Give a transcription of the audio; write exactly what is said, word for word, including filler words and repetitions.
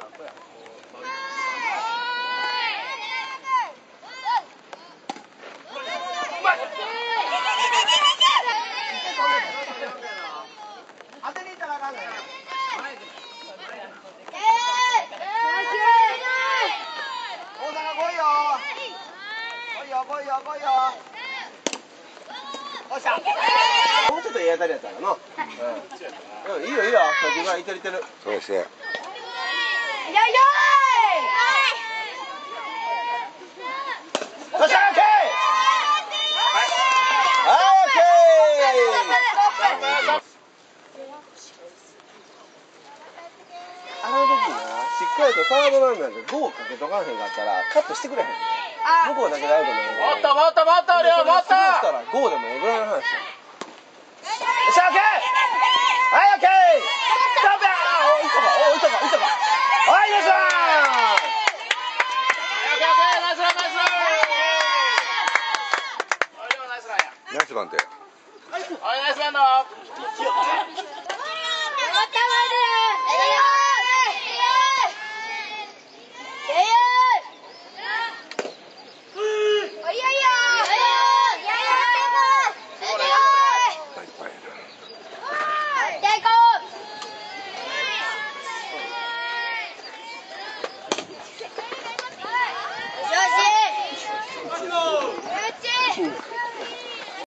当てに行ったらあかんねん。大阪来いよ。来いよ来いよ来いよ。おっしゃ。もうちょっといい当たりやったらな。うん。いいよいいよ。そっちがいてるいてる。 そうですね。よいよい。おっしゃオッケー。あの時な、しっかりとサードランナーでゴーかけとかへんかったらカットしてくれへんねん。向こうだけでアウトなんや。もっともっともっと量もっと。そうしたらゴーでもええぐらいの話。よっしゃオッケー。はいオッケー。ストップ。おいったかおいったかいったか。はいよっしゃー。オッケーオッケーナイスランナイスラン。おいでもナイスランや。 ナイスバンテ。 おいナイスランだ。終わったまで。